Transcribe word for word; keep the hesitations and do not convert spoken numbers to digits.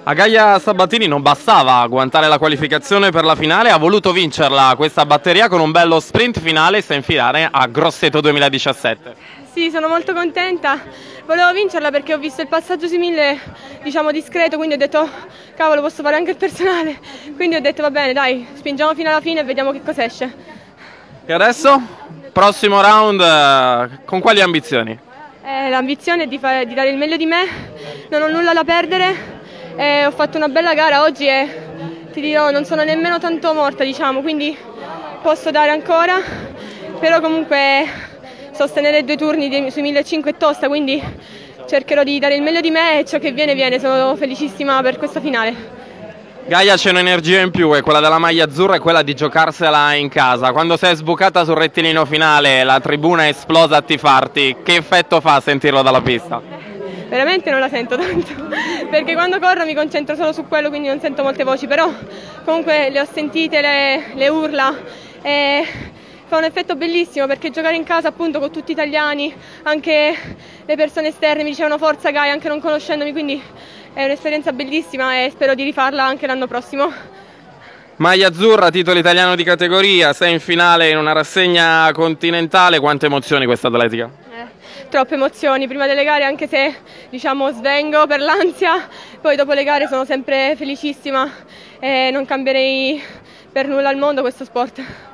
A Gaia Sabatini non bastava agguantare la qualificazione per la finale, ha voluto vincerla questa batteria con un bello sprint finale e sta in finale a Grosseto duemiladiciassette. Sì, sono molto contenta, volevo vincerla perché ho visto il passaggio simile, diciamo discreto, quindi ho detto cavolo, posso fare anche il personale, quindi ho detto va bene, dai, spingiamo fino alla fine e vediamo che cosa esce. E adesso? Prossimo round, eh, con quali ambizioni? Eh, l'ambizione è di, fare, di dare il meglio di me, non ho nulla da perdere. Eh, ho fatto una bella gara oggi e ti dirò non sono nemmeno tanto morta, diciamo, quindi posso dare ancora, però comunque sostenere due turni di, sui millecinquecento è tosta, quindi cercherò di dare il meglio di me e ciò che viene viene. Sono felicissima per questa finale. Gaia, c'è un'energia in più, e quella della maglia azzurra è quella di giocarsela in casa. Quando sei sbucata sul rettilineo finale, la tribuna è esplosa a tifarti, che effetto fa sentirlo dalla pista? Veramente non la sento tanto, perché quando corro mi concentro solo su quello, quindi non sento molte voci, però comunque le ho sentite, le, le urla, e fa un effetto bellissimo, perché giocare in casa appunto con tutti italiani, anche le persone esterne mi dicevano forza Gaia, anche non conoscendomi, quindi è un'esperienza bellissima e spero di rifarla anche l'anno prossimo. Maglia azzurra, titolo italiano di categoria, sei in finale in una rassegna continentale, quante emozioni questa atletica? Eh, troppe emozioni prima delle gare, anche se diciamo svengo per l'ansia, poi dopo le gare sono sempre felicissima e non cambierei per nulla al mondo questo sport.